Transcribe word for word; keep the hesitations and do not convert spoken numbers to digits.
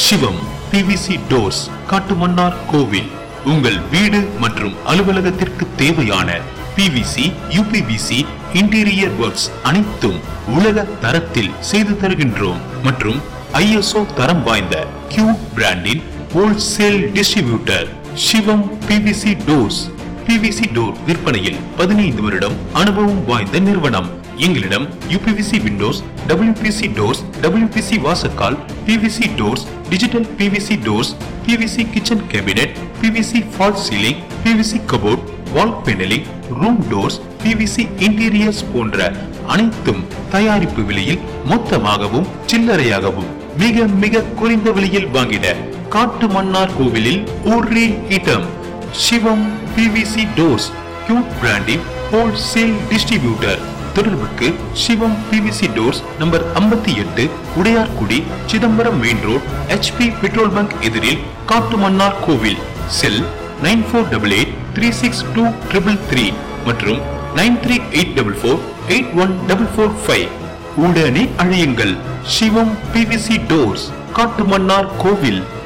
சிவம் PVC doors, Kattumannar கோவில். உங்கள் வீடு மற்றும் அலுவலகத்திற்கு தேவையான பிவிசி, யூபிவிசி, இன்டீரியர் ஒர்க்ஸ் அனைத்தும் உலக தரத்தில் செய்து தருகின்றோம். மற்றும் ஐஎஸ்ஓ தரம் வாய்ந்த கியூ பிராண்டின் wholesale distributor Sivam PVC doors. PVC door விற்பனையில் பதினைந்து வருடம் அனுபவம் வாய்ந்த நிறுவனம். எங்களிடம் UPVC windows, WPC doors, WPC வாசக்கால், PVC doors, digital PVC doors, PVC kitchen cabinet, PVC fall ceiling, PVC cupboard, wall panelling, room doors, PVC interiors போன்ற அனைத்தும் தயாரிப்பு விலையில் மொத்தமாகவும் சில்லறையாகவும் மிக மிக குறைந்த விலையில் வாங்கிட காட்டுமன்னார் கோவிலில் ஒரே இடம். சிவம் பிவிசி டோர்ஸ், கியூட் பிராண்டின் ஹோல்சேல் டிஸ்ட்ரிபியூட்டர். தொடர்புக்கு சிவம் பிவிசி டோர்ஸ், நம்பர் ஐம்பத்தி எட்டு, Udaiyarkudi, Chidambaram main road, HP petrol bunk எதிரில், Kattumannar Koil. Cell nine four eight eight three six two three three மற்றும் nine three eight four four eight one four four five. உடனே அழையுங்கள். சிவம் PVC doors, Kattumannar கோவில்.